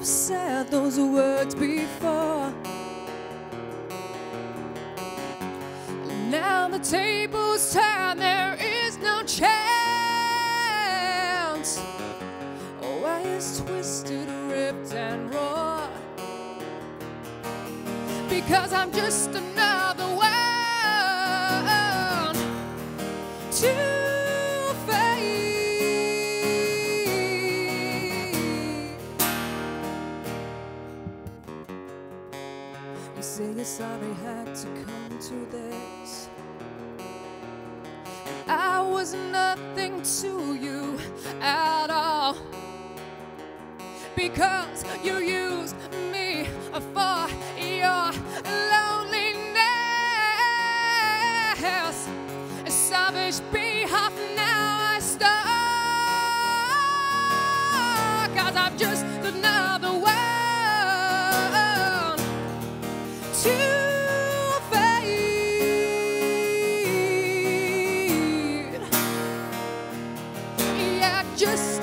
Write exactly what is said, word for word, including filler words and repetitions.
I've said those words before. Now the table's turned, there is no chance. Wires twisted, ripped and raw, because I'm just another one to fade. You say you're sorry had to come to this. I was nothing to you at all, because you used me for your loneliness. Savage behalf, now I start, 'cause I'm just another one to fade. Yeah, just